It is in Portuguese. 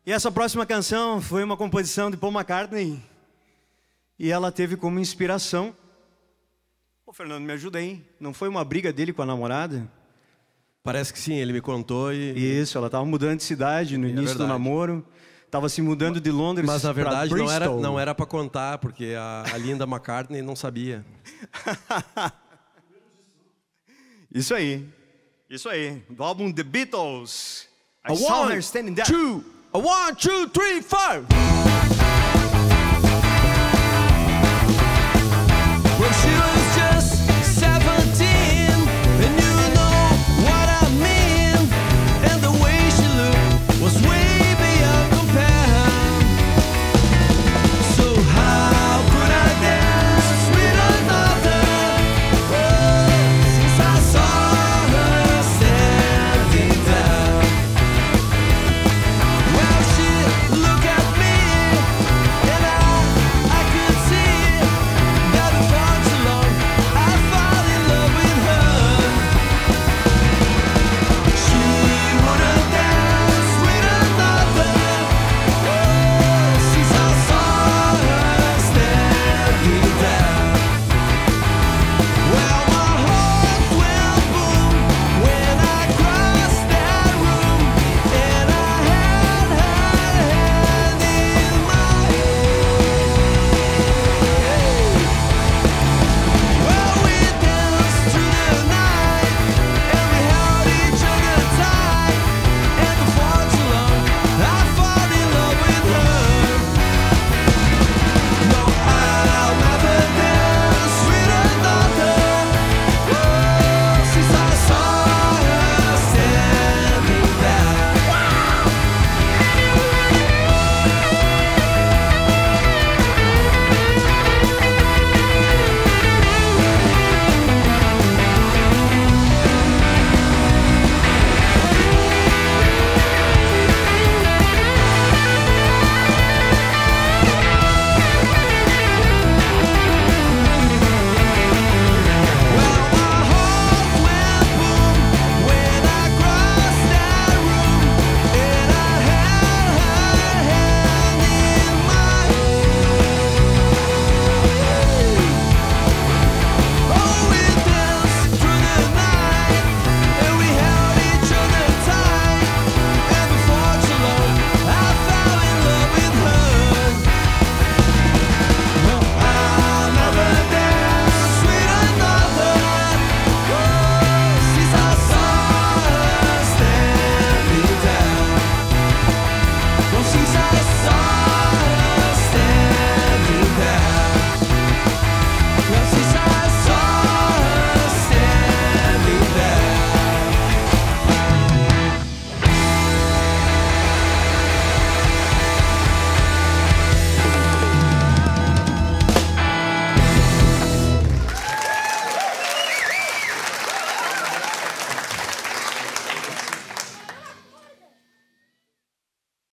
E essa próxima canção foi uma composição de Paul McCartney. E ela teve como inspiração... Ô, Fernando, me ajuda aí. Não foi uma briga dele com a namorada? Parece que sim, ele me contou e... Isso, ela estava mudando de cidade no início do namoro. Estava se mudando de Londres para Bristol. Mas na verdade não era para contar, porque a Linda McCartney não sabia. Isso aí. Isso aí. Do álbum The Beatles. A 1, 2, 3, 4.